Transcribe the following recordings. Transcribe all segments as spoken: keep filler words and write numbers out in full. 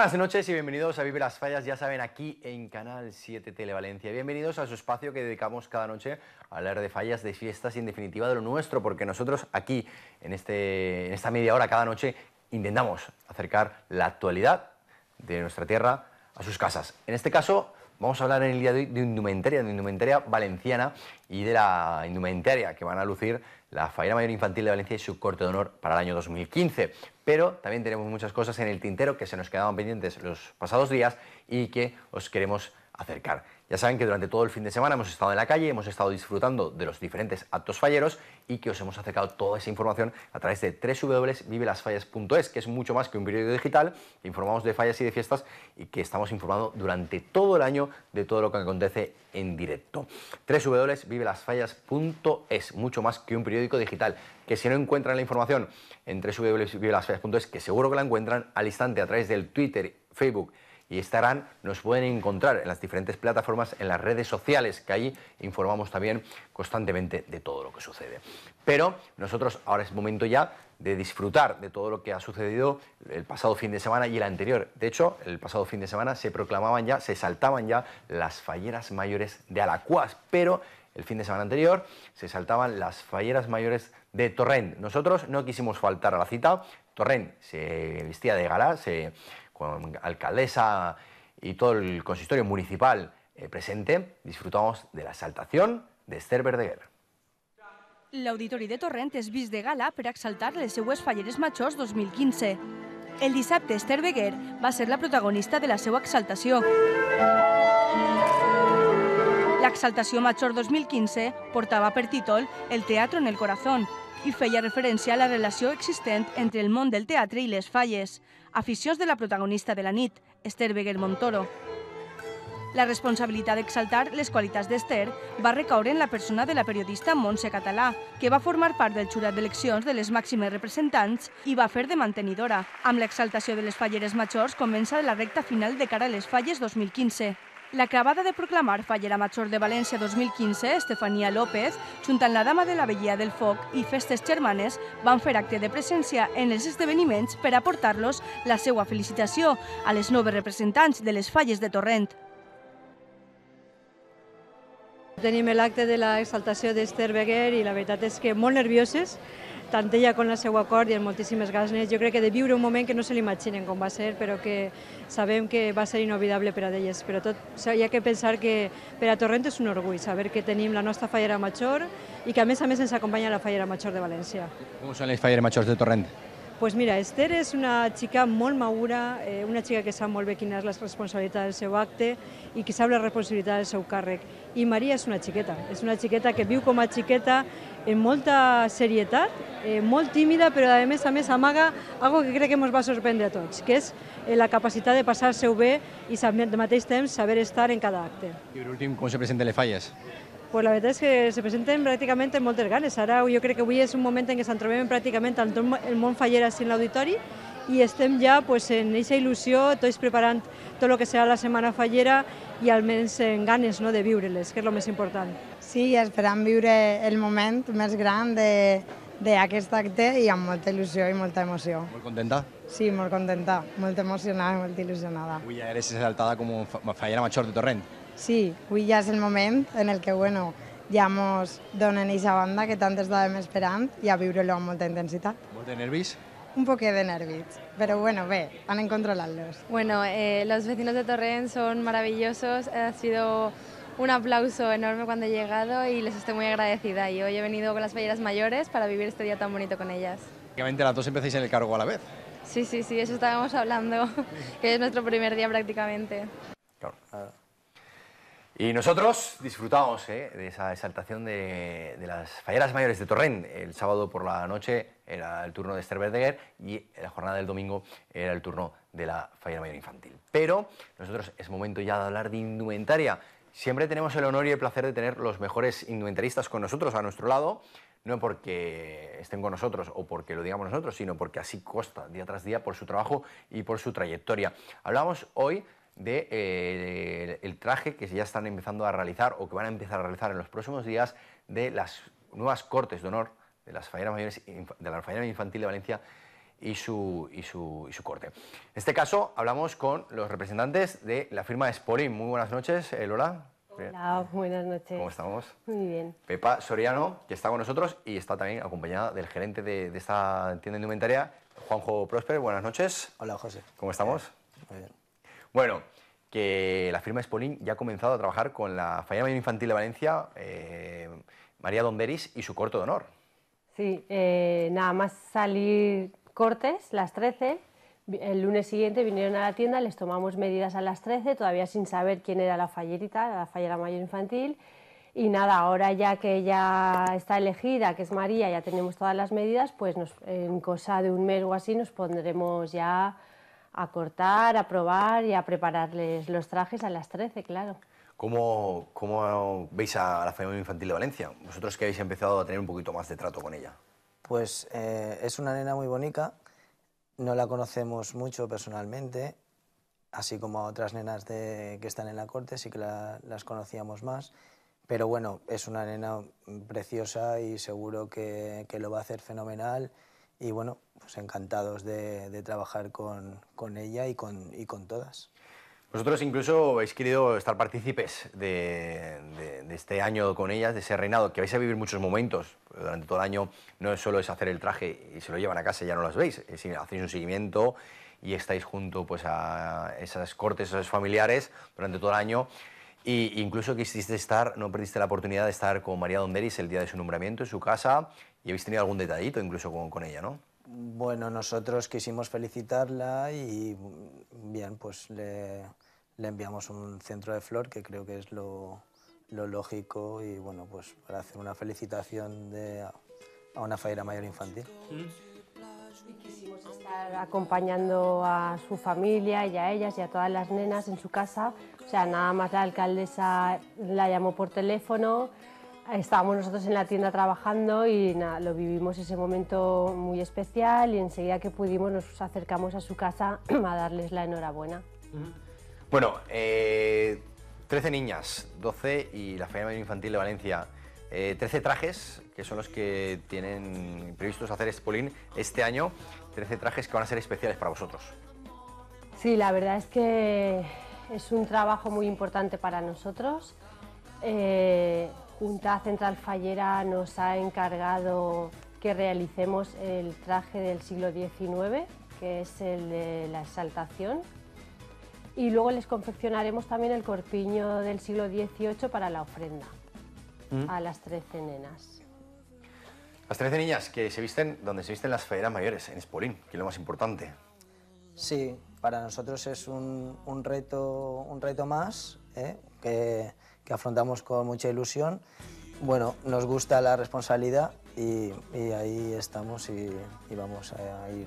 buenas noches y bienvenidos a Vive las Fallas, ya saben, aquí en Canal siete Televalencia. Bienvenidos a su espacio que dedicamos cada noche a hablar de fallas, de fiestas y en definitiva de lo nuestro, porque nosotros aquí, en, este, en esta media hora cada noche, intentamos acercar la actualidad de nuestra tierra a sus casas. En este caso, vamos a hablar en el día de hoy de indumentaria, de indumentaria valenciana y de la indumentaria que van a lucir la Fallera Mayor Infantil de Valencia y su corte de honor para el año dos mil quince. Pero también tenemos muchas cosas en el tintero que se nos quedaban pendientes los pasados días y que os queremos acercar. Ya saben que durante todo el fin de semana hemos estado en la calle, hemos estado disfrutando de los diferentes actos falleros y que os hemos acercado toda esa información a través de doble u doble u doble u punto vive las fallas punto es, que es mucho más que un periódico digital, que informamos de fallas y de fiestas y que estamos informando durante todo el año de todo lo que acontece en directo. doble u doble u doble u punto vive las fallas punto es, mucho más que un periódico digital, que si no encuentran la información en doble u doble u doble u punto vive las fallas punto es, que seguro que la encuentran al instante a través del Twitter, Facebook y Instagram, nos pueden encontrar en las diferentes plataformas, en las redes sociales, que ahí informamos también constantemente de todo lo que sucede. Pero nosotros ahora es momento ya de disfrutar de todo lo que ha sucedido el pasado fin de semana y el anterior. De hecho, el pasado fin de semana se proclamaban ya, se saltaban ya las falleras mayores de Alacuás, pero el fin de semana anterior se saltaban las falleras mayores de Torrent. Nosotros no quisimos faltar a la cita. Torrent se vestía de gala, se... con alcaldesa y todo el consistorio municipal eh, presente, disfrutamos de la exaltación de Esther Verdaguer. L'Auditori de Torrent és vist de gala per exaltar les seues falleres majors dos mil quinze. El dissabte, Esther Verdaguer va ser la protagonista de la seva exaltació. L'exaltació major dos mil quinze portava per títol El teatro en el corazón i feia referència a la relació existent entre el món del teatre i les falles, aficions de la protagonista de la nit, Esther Verdaguer Montoro. La responsabilitat d'exaltar les qualitats d'Esther va recaure en la persona de la periodista Montse Català, que va formar part del jurat d'eleccions de les màximes representants i va fer de mantenidora. Amb l'exaltació de les falleres majors comença la recta final de cara a les falles dos mil quinze. L'acabada de proclamar Fallera Major de València dos mil quinze, Estefania López, junt amb la Dama de la Vegueria del Foc i Festes Germanes, van fer acte de presència en els esdeveniments per aportar-los la seva felicitació a les noves representants de les falles de Torrent. Tenim l'acte de l'exaltació d'Esther Verdaguer i la veritat és que molt nervioses, tant ella com la seva cort i amb moltíssimes ganes. Jo crec que de viure un moment que no se l'imaginen com va ser, però que sabem que va ser inolvidable per a elles. Però tot, hi ha que pensar que per a Torrent és un orgull saber que tenim la nostra fallera major i que a més a més ens acompanya la fallera major de València. Com són les falleres majors de Torrent? Pues mira, Esther és una xica molt madura, eh, una xica que sap molt bé quina és la responsabilitat del seu acte i que sap la responsabilitat del seu càrrec. I Maria és una xiqueta, és una xiqueta que viu com a xiqueta amb molta serietat, eh, molt tímida, però a més a més amaga algo que crec que ens va sorprendre a tots, que és eh, la capacitat de passar-se-ho bé i al mateix temps saber estar en cada acte. I per últim, com se presenten les falles? Pues la veritat és que se presenten pràcticament amb moltes ganes. Ara jo crec que avui és un moment en què ens trobem pràcticament en tot el món fallera en l'auditori i estem ja pues, en aquesta il·lusió, tots preparant tot el que serà la setmana fallera i almenys en ganes no, de viure-les, que és el més important. Sí, esperant viure el moment més gran d'aquest acte i amb molta il·lusió i molta emoció. Molt contenta? Sí, molt contenta, molt emocionada i molt il·lusionada. Avui ja eres exaltada com fallera major de Torrent. Sí, avui ja és el moment en el que bueno, ja ens donen aquesta banda que tant estàvem esperant i a viure-lo amb molta intensitat. ¿Molt de nervis? Un poquet de nervis, pero bueno, ve, van a controlarlos. Bueno, eh, los vecinos de Torrent son maravillosos, ha sido un aplauso enorme cuando he llegado y les estoy muy agradecida. Y hoy he venido con las falleras mayores para vivir este día tan bonito con ellas. Prácticamente las dos empecéis en el cargo a la vez. Sí, sí, sí, eso estábamos hablando, que es nuestro primer día prácticamente. Claro. Y nosotros disfrutamos ¿eh? de esa exaltación de, de las falleras mayores de Torrent. El sábado por la noche era el turno de Esther Verdaguer y la jornada del domingo era el turno de la fallera mayor infantil. Pero nosotros es momento ya de hablar de indumentaria. Siempre tenemos el honor y el placer de tener los mejores indumentaristas con nosotros a nuestro lado, no porque estén con nosotros o porque lo digamos nosotros, sino porque así consta día tras día por su trabajo y por su trayectoria. Hablamos hoy de, eh, el traje que ya están empezando a realizar o que van a empezar a realizar en los próximos días de las nuevas cortes de honor de las falleras mayores de la fallera infantil de Valencia y su, y su, y su corte. En este caso hablamos con los representantes de la firma Spolin. Muy buenas noches, eh, Lola. Hola, buenas noches. ¿Cómo estamos? Muy bien. Pepa Soriano, que está con nosotros y está también acompañada del gerente de, de esta tienda de indumentaria, Juanjo Prosper. Buenas noches. Hola, José. ¿Cómo estamos? Muy bien. Bueno, que la firma Spolin ya ha comenzado a trabajar con la Fallera Mayor Infantil de Valencia, eh, María Donderis y su corte de honor. Sí, eh, nada más salir cortes, las trece, el lunes siguiente vinieron a la tienda, les tomamos medidas a las trece, todavía sin saber quién era la fallerita, la Fallera Mayor Infantil, y nada, ahora ya que ya está elegida, que es María, ya tenemos todas las medidas, pues nos, en cosa de un mes o así nos pondremos ya a cortar, a probar y a prepararles los trajes a las trece, claro. ¿Cómo, ¿Cómo veis a la Fallera Mayor Infantil de Valencia? Vosotros que habéis empezado a tener un poquito más de trato con ella. Pues eh, es una nena muy bonita, no la conocemos mucho personalmente, así como a otras nenas de, que están en la corte, sí que la, las conocíamos más, pero bueno, es una nena preciosa y seguro que, que lo va a hacer fenomenal y bueno, pues encantados de, de trabajar con, con ella y con, y con todas. Vosotros incluso habéis querido estar partícipes de, de, de este año con ellas, de ese reinado, que vais a vivir muchos momentos. Durante todo el año no solo es hacer el traje y se lo llevan a casa y ya no las veis, es decir, hacéis un seguimiento y estáis junto pues, a esas cortes, esos familiares durante todo el año. Y incluso quisiste estar, no perdiste la oportunidad de estar con María Donderis el día de su nombramiento en su casa y habéis tenido algún detallito incluso con, con ella, ¿no? Bueno, nosotros quisimos felicitarla y bien, pues le, le enviamos un centro de flor, que creo que es lo, lo lógico, y bueno, pues para hacer una felicitación de, a una Fallera Mayor Infantil. Y quisimos estar acompañando a su familia y a ellas y a todas las nenas en su casa, o sea, nada más la alcaldesa la llamó por teléfono. Estábamos nosotros en la tienda trabajando y nada, lo vivimos ese momento muy especial y enseguida que pudimos nos acercamos a su casa a darles la enhorabuena. Bueno, eh, trece niñas, doce y la Fallera Mayor Infantil de Valencia, eh, trece trajes que son los que tienen previstos hacer Spolin este año, trece trajes que van a ser especiales para vosotros. Sí, la verdad es que es un trabajo muy importante para nosotros. Eh, Junta Central Fallera nos ha encargado que realicemos el traje del siglo diecinueve, que es el de la exaltación, y luego les confeccionaremos también el corpiño del siglo dieciocho para la ofrenda ¿Mm? a las trece nenas. Las trece niñas que se visten donde se visten las falleras mayores, en Spolin, que es lo más importante. Sí, para nosotros es un, un, reto, un reto más, ¿eh? que, que afrontamos con mucha ilusión. Bueno, nos gusta la responsabilidad y, y ahí estamos y, y vamos a ir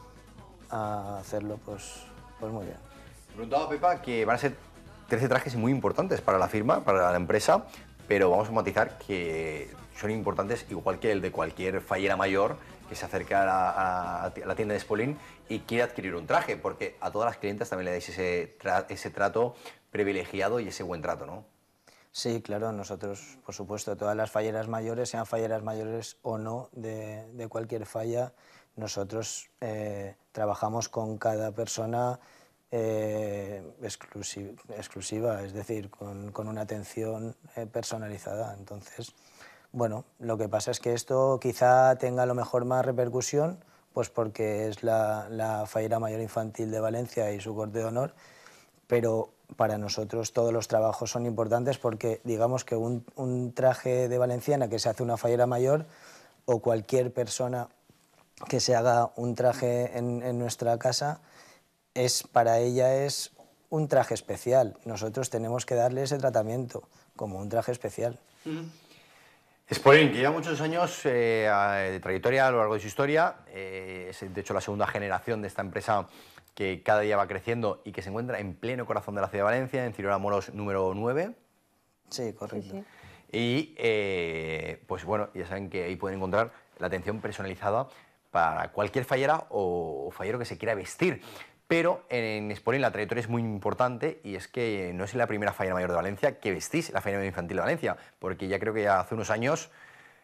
a hacerlo pues, pues muy bien. Me preguntaba Pepa que van a ser trece trajes muy importantes para la firma, para la empresa, pero vamos a matizar que son importantes igual que el de cualquier fallera mayor que se acerca a la, a, a la tienda de Spolin y quiere adquirir un traje, porque a todas las clientas también le dais ese, tra ese trato privilegiado y ese buen trato, ¿no? Sí, claro, nosotros, por supuesto, todas las falleras mayores, sean falleras mayores o no, de, de cualquier falla, nosotros eh, trabajamos con cada persona eh, exclusiva, exclusiva, es decir, con, con una atención eh, personalizada. Entonces, bueno, lo que pasa es que esto quizá tenga a lo mejor más repercusión, pues porque es la, la Fallera Mayor Infantil de Valencia y su corte de honor, pero para nosotros todos los trabajos son importantes porque digamos que un, un traje de valenciana que se hace una fallera mayor o cualquier persona que se haga un traje en, en nuestra casa, es, para ella es un traje especial. Nosotros tenemos que darle ese tratamiento como un traje especial. Mm. Spolin, que lleva muchos años eh, de trayectoria a lo largo de su historia, eh, es de hecho la segunda generación de esta empresa que cada día va creciendo y que se encuentra en pleno corazón de la ciudad de Valencia, en Cirora Moros número nueve. Sí, correcto. Sí, sí. Y eh, pues bueno, ya saben que ahí pueden encontrar la atención personalizada para cualquier fallera o fallero que se quiera vestir. Pero en Spolin la trayectoria es muy importante y es que no es la primera fallera mayor de Valencia que vestís la fallera mayor infantil de Valencia, porque ya creo que ya hace unos años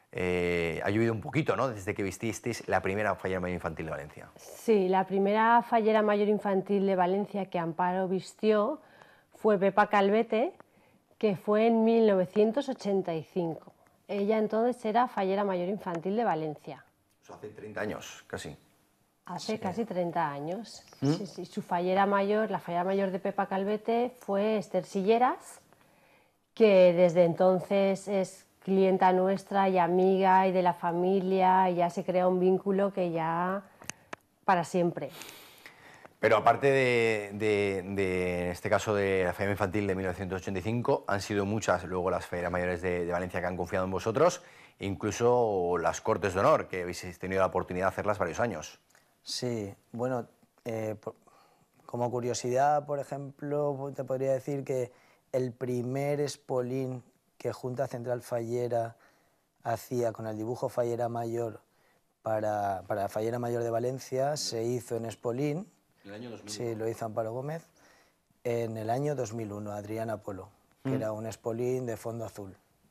eh, ha llovido un poquito, ¿no?, desde que vististeis la primera fallera mayor infantil de Valencia. Sí, la primera fallera mayor infantil de Valencia que Amparo vistió fue Pepa Calvete, que fue en mil novecientos ochenta y cinco. Ella entonces era fallera mayor infantil de Valencia. Eso hace treinta años, casi. Hace Sí. casi treinta años. ¿Mm? Sí, sí. Su fallera mayor, la fallera mayor de Pepa Calvete fue Esther Silleras, que desde entonces es clienta nuestra y amiga y de la familia, y ya se crea un vínculo que ya para siempre. Pero aparte de, de, de, en este caso, de la fallera infantil de mil novecientos ochenta y cinco, han sido muchas luego las falleras mayores de, de Valencia que han confiado en vosotros, incluso las Cortes de Honor, que habéis tenido la oportunidad de hacerlas varios años. Sí, bueno, eh, por- como curiosidad, por ejemplo, te podría decir que el primer espolín que Junta Central Fallera hacía con el dibujo Fallera Mayor para, para la Fallera Mayor de Valencia se hizo en espolín. En el año dos mil uno. Sí, lo hizo Amparo Gómez en el año dos mil uno, Adriana Polo, que era un espolín de fondo azul.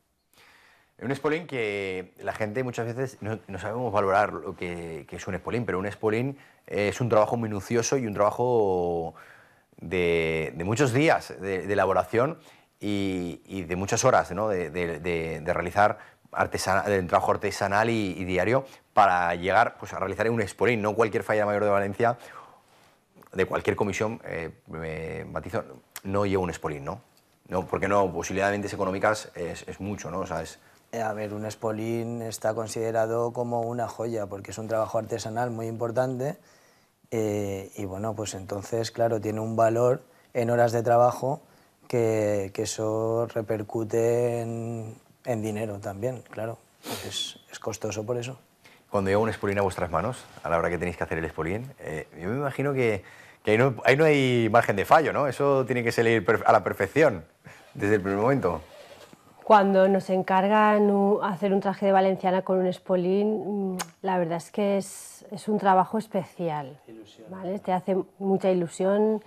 Un espolín que la gente muchas veces no, no sabemos valorar lo que, que es un espolín, pero un espolín es un trabajo minucioso y un trabajo de, de muchos días de, de elaboración y, y de muchas horas, ¿no?, de, de, de, de realizar artesana, del trabajo artesanal y, y diario para llegar, pues, a realizar un espolín. No cualquier fallera mayor de Valencia, de cualquier comisión, eh, me matizo, no lleva un espolín, ¿no? No, porque no, posibilidades económicas es, es mucho, ¿no? O sea, es... Eh, A ver, un espolín está considerado como una joya porque es un trabajo artesanal muy importante eh, y bueno, pues entonces, claro, tiene un valor en horas de trabajo que, que eso repercute en, en dinero también, claro, es, es costoso por eso. Cuando llega un espolín a vuestras manos, a la hora que tenéis que hacer el espolín, eh, yo me imagino que, que ahí, no, ahí no hay margen de fallo, ¿no? Eso tiene que salir perfe- a la perfección desde el primer momento. Cuando nos encargan u- hacer un traje de valenciana con un espolín, mm, la verdad es que es, es un trabajo especial, ¿vale? Te hace mucha ilusión.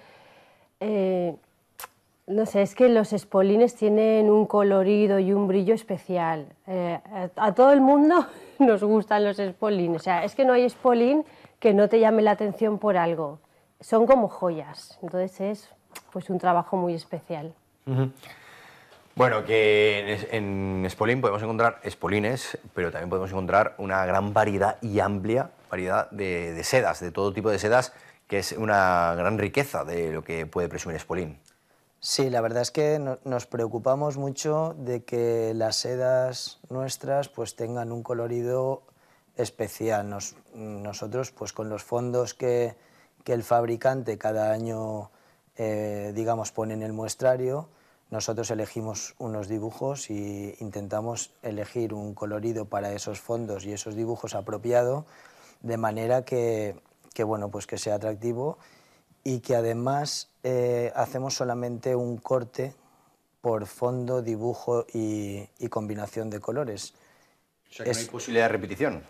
Eh, no sé, es que los espolines tienen un colorido y un brillo especial. Eh, a, a todo el mundo nos gustan los espolines. O sea, es que no hay espolín que no te llame la atención por algo. Son como joyas. Entonces es, pues, un trabajo muy especial. Uh-huh. Bueno, que en, es- en Espolín podemos encontrar espolines, pero también podemos encontrar una gran variedad y amplia variedad de, de sedas, de todo tipo de sedas, que es una gran riqueza de lo que puede presumir Espolín. Sí, la verdad es que no- nos preocupamos mucho de que las sedas nuestras pues tengan un colorido especial. Nos- nosotros, pues con los fondos que, que el fabricante cada año, eh, digamos, pone en el muestrario, nosotros elegimos unos dibujos y intentamos elegir un colorido para esos fondos y esos dibujos apropiado, de manera que, que, bueno, pues que sea atractivo y que además eh, hacemos solamente un corte por fondo, dibujo y, y combinación de colores. O sea, que Es- no hay posibilidad de repetición.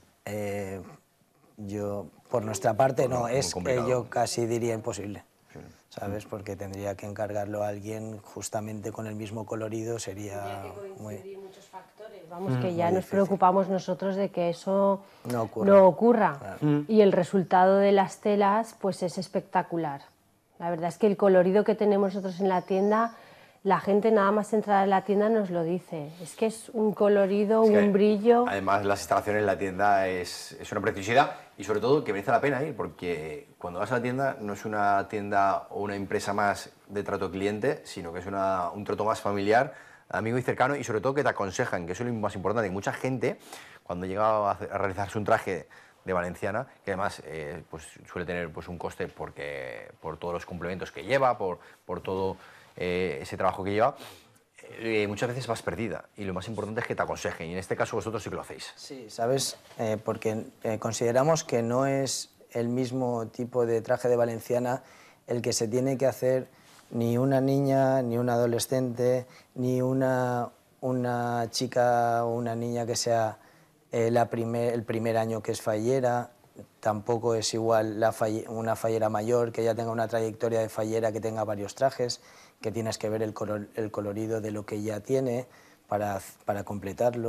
Eh, yo, por nuestra parte, Bueno, no, muy es que complicado. yo casi diría imposible, Sí. ¿sabes? Porque tendría que encargarlo a alguien justamente con el mismo colorido, sería muy... muchos factores. Vamos, que muy ya nos difícil. preocupamos nosotros de que eso No ocurra. no ocurra. Y el resultado de las telas, pues, es espectacular. La verdad es que el colorido que tenemos nosotros en la tienda, la gente nada más entrar a la tienda nos lo dice. Es que es un colorido, Es que, un brillo. Además, las instalaciones en la tienda es, es una preciosidad y sobre todo que merece la pena ir, porque cuando vas a la tienda no es una tienda o una empresa más de trato cliente, sino que es una, un trato más familiar, amigo y cercano, y sobre todo que te aconsejan, que eso es lo más importante. Mucha gente, cuando llega a, hacer- a realizarse un traje de valenciana, que además eh, pues, suele tener pues, un coste porque, por todos los complementos que lleva, por, por todo eh, ese trabajo que lleva, eh, muchas veces vas perdida y lo más importante es que te aconsejen, y en este caso vosotros sí que lo hacéis. Sí, ¿sabes? Eh, porque eh, consideramos que no es el mismo tipo de traje de valenciana el que se tiene que hacer ni una niña, ni un adolescente, ni una, una chica o una niña que sea eh, la primer, el primer año que es fallera. Tampoco es igual la falle- una fallera mayor que ya tenga una trayectoria de fallera, que tenga varios trajes, que tienes que ver el, color- el colorido de lo que ya tiene para, para completarlo.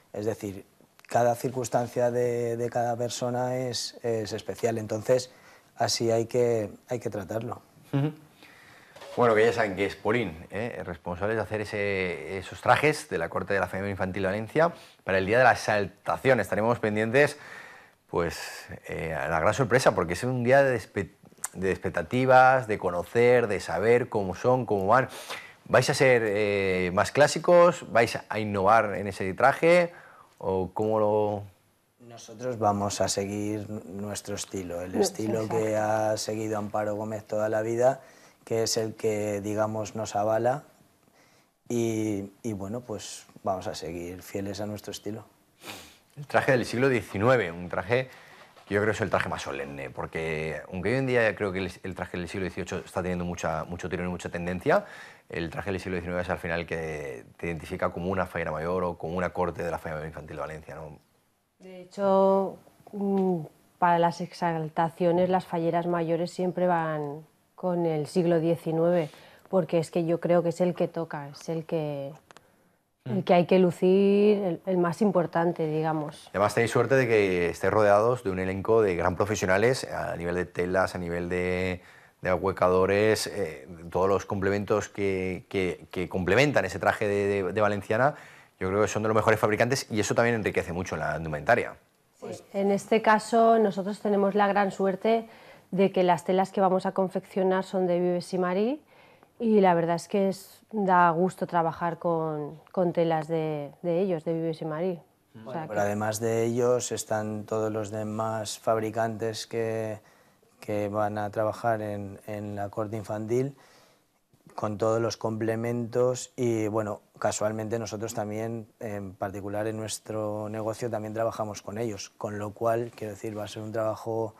Es decir, cada circunstancia de, de cada persona es, es especial, entonces así hay que, hay que tratarlo. Uh-huh. Bueno, que ya saben que Espolín, ¿eh? responsables de hacer ese, esos trajes de la corte de la Falla Mayor Infantil de Valencia para el día de la exaltación. Estaremos pendientes, pues, eh, a la gran sorpresa, porque es un día de, de expectativas, de conocer, de saber cómo son, cómo van. ¿Vais a ser eh, más clásicos? ¿Vais a innovar en ese traje? ¿O cómo lo...? Nosotros vamos a seguir nuestro estilo, el No, estilo exacto. que ha seguido Amparo Gómez toda la vida, que es el que, digamos, nos avala y, y bueno, pues vamos a seguir fieles a nuestro estilo. El traje del siglo diecinueve, un traje que yo creo que es el traje más solemne, porque aunque hoy en día creo que el, el traje del siglo dieciocho está teniendo mucha, mucho tirón y mucha tendencia, el traje del siglo diecinueve es al final que te identifica como una fallera mayor o como una corte de la Falla Mayor Infantil de Valencia, ¿no? De hecho, para las exaltaciones las falleras mayores siempre van con el siglo diecinueve, porque es que yo creo que es el que toca, es el que, el que hay que lucir, el, el más importante, digamos. Además tenéis suerte de que estéis rodeados de un elenco de gran profesionales a nivel de telas, a nivel de, de ahuecadores, eh, todos los complementos que, que, que complementan ese traje de, de, de valenciana. Yo creo que son de los mejores fabricantes y eso también enriquece mucho la indumentaria. Sí. En este caso nosotros tenemos la gran suerte de que las telas que vamos a confeccionar son de Vives y Marí y la verdad es que es, da gusto trabajar con, con telas de, de ellos, de Vives y Marí. Bueno, o sea pero que... además de ellos están todos los demás fabricantes que, que van a trabajar en, en la corte infantil con todos los complementos y bueno, casualmente nosotros también, en particular en nuestro negocio, también trabajamos con ellos, con lo cual, quiero decir, va a ser un trabajo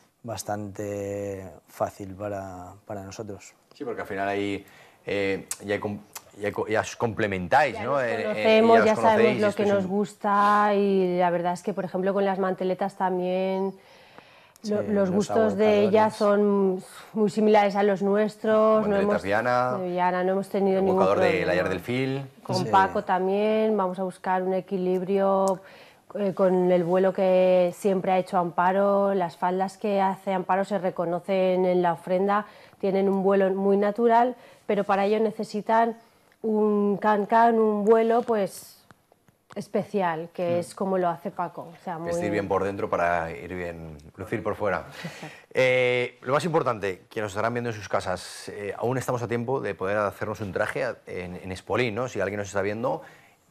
bastante fácil para, para nosotros. Sí, porque al final ahí eh, ya, ya, ya os complementáis, ya ¿no? nos Eh, conocemos, eh, ya, ya os sabemos lo esto que es nos un... gusta y la verdad es que, por ejemplo, con las manteletas también... Sí, Los, los gustos de ellas son muy similares a los nuestros. No hemos, Viana, de Viana, no hemos tenido el ningún buscador problema. de Layar del Fil. Con Sí. Paco también vamos a buscar un equilibrio eh, con el vuelo que siempre ha hecho Amparo. Las faldas que hace Amparo se reconocen en la ofrenda, tienen un vuelo muy natural, pero para ello necesitan un can-can, un vuelo pues especial, que mm. es como lo hace Paco. O sea, muy... Vestir bien por dentro para ir bien, lucir por fuera. Eh, lo más importante, que nos estarán viendo en sus casas, eh, aún estamos a tiempo de poder hacernos un traje en, en Espolín, ¿no? Si alguien nos está viendo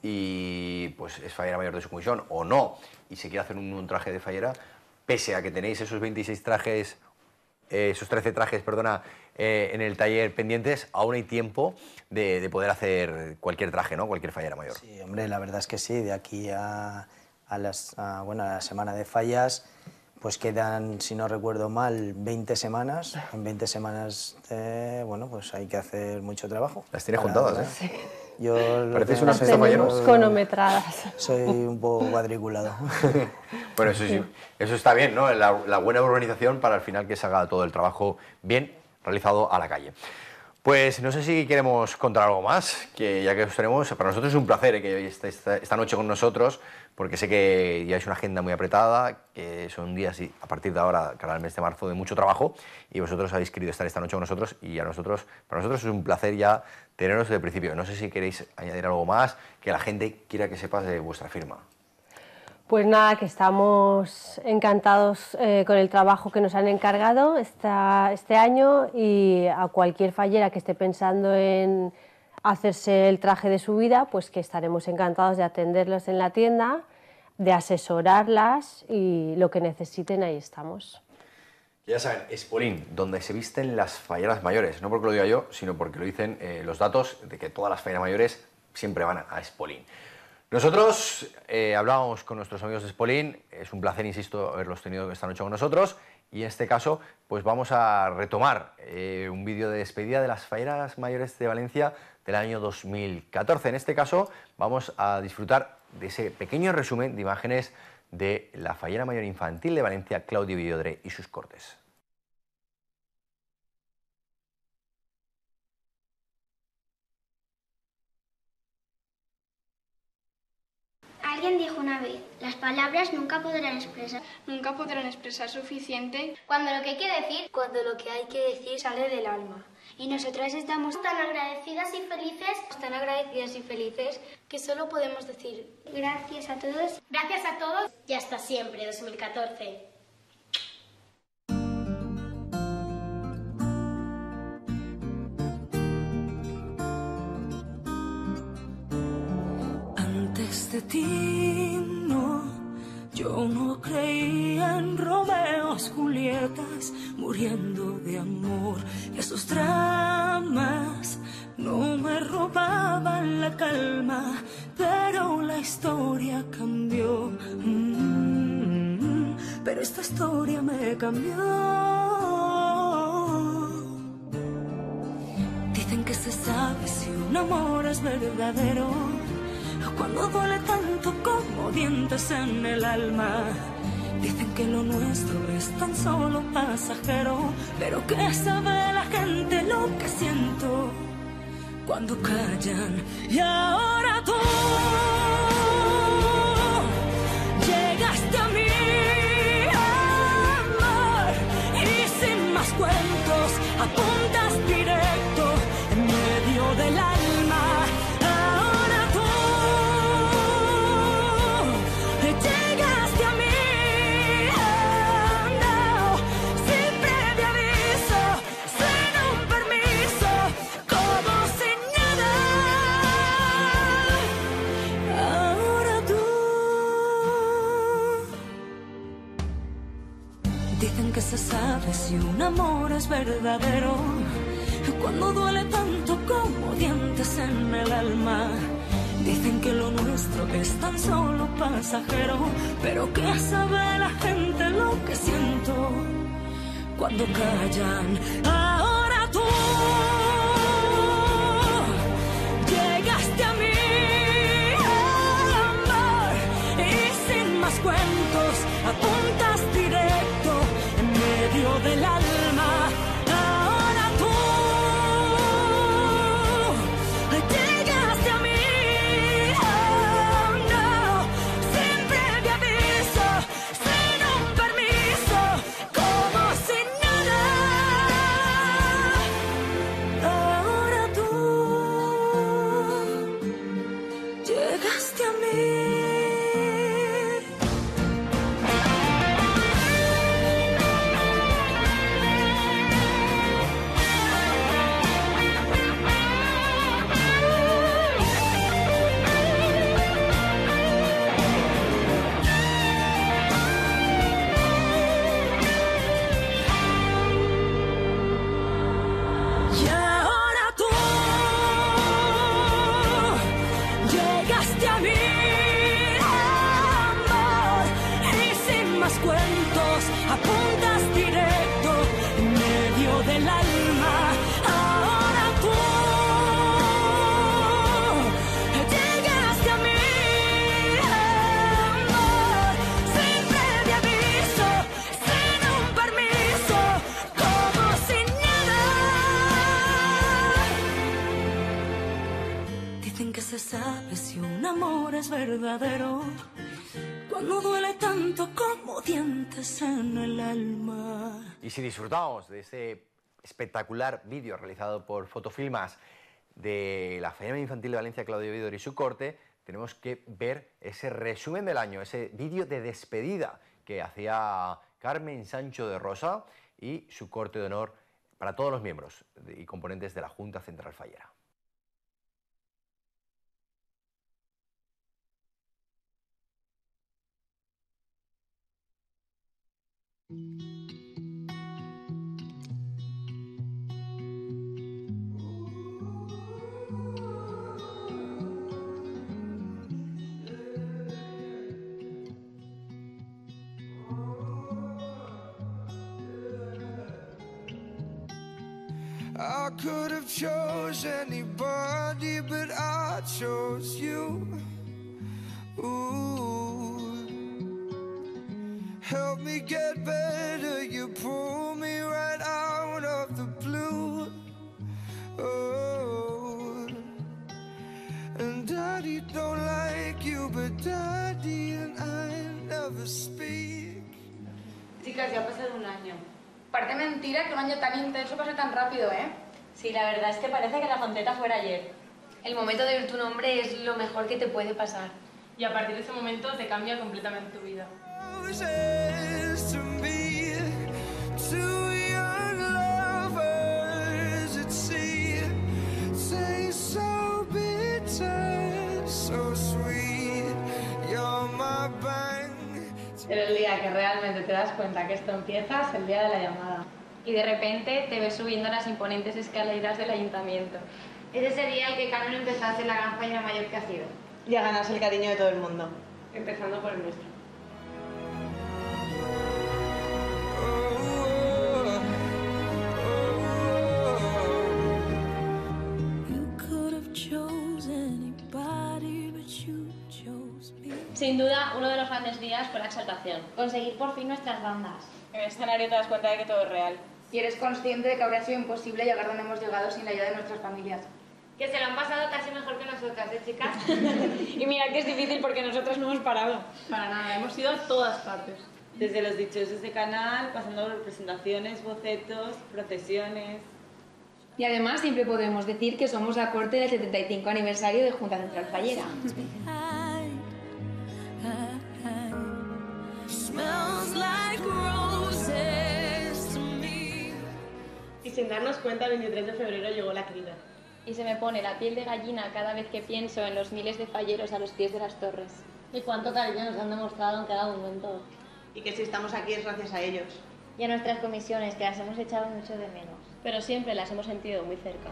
y pues es fallera mayor de su comisión o no, y se quiere hacer un, un traje de fallera, pese a que tenéis esos veintiséis trajes, eh, esos trece trajes, perdona, eh, en el taller pendientes, aún hay tiempo de, de poder hacer cualquier traje, ¿no? Cualquier fallera mayor. Sí, hombre, la verdad es que sí, de aquí a, a, las, a, bueno, a la semana de fallas, pues quedan, si no recuerdo mal, veinte semanas. En veinte semanas, eh, bueno, pues hay que hacer mucho trabajo. Las tienes juntadas, ¿eh? Sí. Yo Pareces un una Las tenemos cronometradas. Soy un poco cuadriculado. Bueno, eso sí, eso está bien, ¿no? La, la buena organización para al final que se haga todo el trabajo bien realizado a la calle. Pues no sé si queremos contar algo más, que ya que os tenemos, para nosotros es un placer eh, que estéis esta, esta noche con nosotros, porque sé que ya es una agenda muy apretada, que son días y a partir de ahora, cara al mes de marzo, de mucho trabajo, y vosotros habéis querido estar esta noche con nosotros, y a nosotros, para nosotros es un placer ya teneros desde el principio. No sé si queréis añadir algo más, que la gente quiera que sepas de vuestra firma. Pues nada, que estamos encantados eh, con el trabajo que nos han encargado esta, este año y a cualquier fallera que esté pensando en hacerse el traje de su vida, pues que estaremos encantados de atenderlos en la tienda, de asesorarlas y lo que necesiten, ahí estamos. Ya saben, Espolín, donde se visten las falleras mayores, no porque lo diga yo, sino porque lo dicen eh, los datos de que todas las falleras mayores siempre van a Espolín. Nosotros eh, hablábamos con nuestros amigos de Espolín, es un placer, insisto, haberlos tenido esta noche con nosotros y en este caso pues vamos a retomar eh, un vídeo de despedida de las falleras mayores de Valencia del año dos mil catorce. En este caso vamos a disfrutar de ese pequeño resumen de imágenes de la fallera mayor infantil de Valencia, Claudio Villodre y sus cortes. Al Alguien dijo una vez, las palabras nunca podrán expresar. Nunca podrán expresar suficiente. Cuando lo que hay que decir, cuando lo que hay que decir sale del alma. Y nosotras estamos tan agradecidas y felices, tan agradecidas y felices, que solo podemos decir gracias a todos. Gracias a todos y hasta siempre, dos mil catorce. Antes de ti, no, yo no creía en Romeos, Julietas, muriendo de amor. Esos dramas no me robaban la calma, pero la historia cambió. Mm, pero esta historia me cambió. Dicen que se sabe si un amor es verdadero cuando duele tanto como dientes en el alma. Dicen que lo nuestro es tan solo pasajero, pero ¿qué sabe la gente lo que siento cuando callan? Y ahora tú llegaste a mí, amor, y sin más cuentos apuntas directo en medio del alma. Que se sabe si un amor es verdadero cuando duele tanto como dientes en el alma. Dicen que lo nuestro es tan solo pasajero, pero ¿qué sabe la gente lo que siento cuando callan? Ahora tú llegaste a mí, amor, y sin más cuentos apuntas directo medio del alma. Ahora tú llegaste a mí, oh no, sin previo aviso, sin un permiso, como sin nada. Ahora tú llegaste a mí. Apuntas directo en medio del alma. Ahora tú llegaste a mí, amor, sin previo aviso, sin un permiso, como sin nada. Dicen que se sabe si un amor es verdadero cuando duele tanto como dientes en el alma. Y si disfrutamos de ese espectacular vídeo realizado por Fotofilmas de la Feria Infantil de Valencia, Claudio Vidor y su corte, tenemos que ver ese resumen del año, ese vídeo de despedida que hacía Carmen Sancho de Rosa y su corte de honor para todos los miembros y componentes de la Junta Central Fallera. I could have chose anybody, but I chose you. Ooh. Help me get better, you pull me right out of the blue. Oh. And Daddy Daddy don't like you, but Daddy and I never speak. Chicas, ya ha pasado un año. Parece mentira que un año tan intenso pase tan rápido, ¿eh? Sí, la verdad es que parece que la completa fuera ayer. El momento de oír tu nombre es lo mejor que te puede pasar. Y a partir de ese momento te cambia completamente tu vida. Pero el día que realmente te das cuenta que esto empieza es el día de la llamada. Y de repente te ves subiendo las imponentes escaleras del ayuntamiento. Ese sería el que Canon empezase la gran fallera mayor que ha sido. Y a ganarse el cariño de todo el mundo. Empezando por el nuestro. Sin duda, uno de los grandes días fue la exaltación. Conseguir por fin nuestras bandas. En el escenario te das cuenta de que todo es real. Y eres consciente de que habría sido imposible llegar donde hemos llegado sin la ayuda de nuestras familias. Que se lo han pasado casi mejor que nosotras, ¿eh, chicas? Y mira que es difícil porque nosotros no hemos parado. Para nada, hemos ido a todas partes. Desde los dichosos de canal, pasando por presentaciones, bocetos, procesiones. Y además siempre podemos decir que somos la corte del setenta y cinco aniversario de Junta Central Fallera. Y sin darnos cuenta, el veintitrés de febrero llegó la crida. Y se me pone la piel de gallina cada vez que pienso en los miles de falleros a los pies de las torres. Y cuánto cariño nos han demostrado en cada momento. Y que si estamos aquí es gracias a ellos. Y a nuestras comisiones, que las hemos echado mucho de menos. Pero siempre las hemos sentido muy cerca.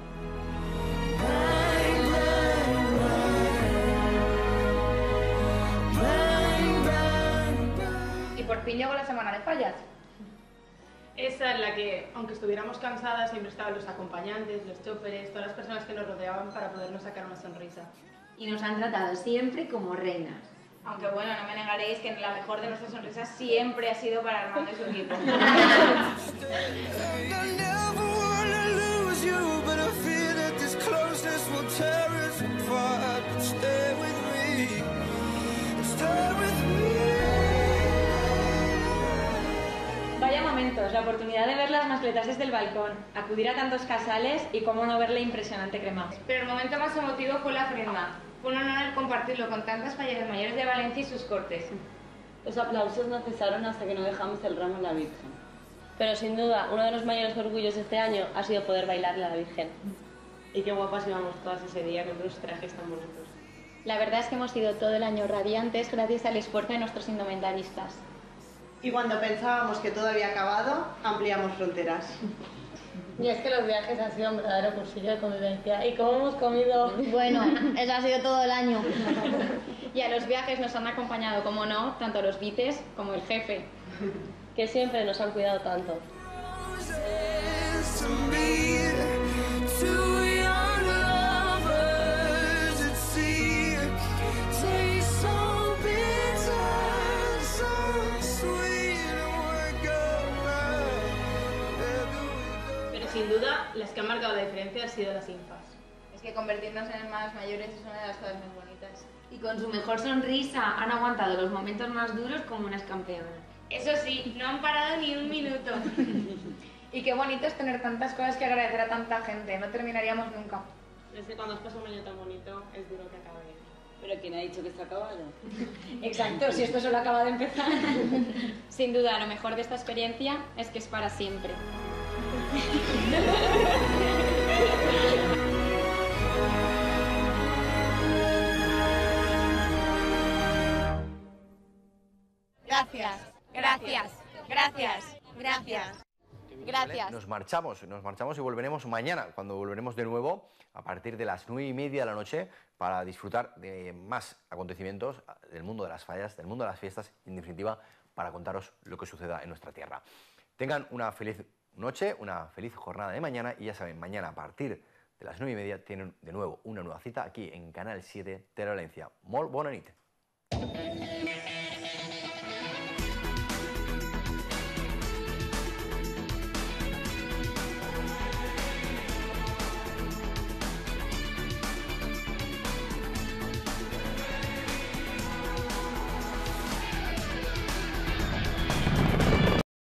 Y por fin llegó la semana de fallas. Esa en la que, aunque estuviéramos cansadas, siempre estaban los acompañantes, los choferes, todas las personas que nos rodeaban para podernos sacar una sonrisa. Y nos han tratado siempre como reinas. Aunque bueno, no me negaréis que la mejor de nuestras sonrisas siempre ha sido para Armando y su equipo. Vaya momentos, la oportunidad de ver las mascletas desde el balcón, acudir a tantos casales y cómo no ver la impresionante crema. Pero el momento más emotivo fue la ofrenda. Fue un honor el compartirlo con tantas falleras mayores de Valencia y sus cortes. Los aplausos no cesaron hasta que no dejamos el ramo en la Virgen. Pero sin duda, uno de los mayores orgullos de este año ha sido poder bailarle a la Virgen. Y qué guapas íbamos todas ese día con unos trajes tan bonitos. La verdad es que hemos sido todo el año radiantes gracias al esfuerzo de nuestros indumentaristas. Y cuando pensábamos que todo había acabado, ampliamos fronteras. Y es que los viajes han sido un verdadero cursillo de convivencia. ¿Y cómo hemos comido? Bueno, eso ha sido todo el año. Y a los viajes nos han acompañado, como no, tanto los vices como el jefe. Que siempre nos han cuidado tanto. Sin duda, las que han marcado la diferencia han sido las infas. Es que convertirnos en hermanas mayores es una de las cosas más bonitas. Y con su mejor sonrisa han aguantado los momentos más duros como unas campeonas. Eso sí, no han parado ni un minuto. Y qué bonito es tener tantas cosas que agradecer a tanta gente, no terminaríamos nunca. Es que cuando os pasa un año tan bonito, es duro que acabe. ¿Pero quién ha dicho que está acabado? Exacto, si esto solo acaba de empezar. Sin duda, lo mejor de esta experiencia es que es para siempre. Gracias, gracias, gracias, gracias. Gracias. Nos marchamos, nos marchamos y volveremos mañana, cuando volveremos de nuevo a partir de las nueve y media de la noche para disfrutar de más acontecimientos del mundo de las fallas, del mundo de las fiestas y en definitiva para contaros lo que suceda en nuestra tierra. Tengan una feliz noche, una feliz jornada de mañana y ya saben, mañana a partir de las nueve y media tienen de nuevo una nueva cita aquí en Canal siete Televalencia. Molt bona nit.